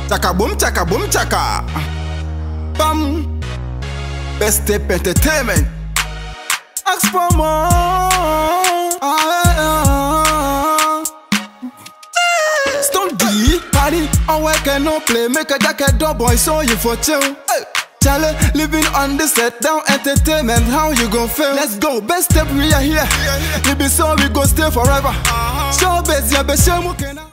Chaka boom chaka. Bam. Best step entertainment. Ask for more. Stone D. Party. I work and no play. Make a jacket door boy so you for chill. Charlie, living on the set down entertainment. How you gon' feel? Let's go. Best step we are here. We be so we go stay forever. Show base ya be shemu kena.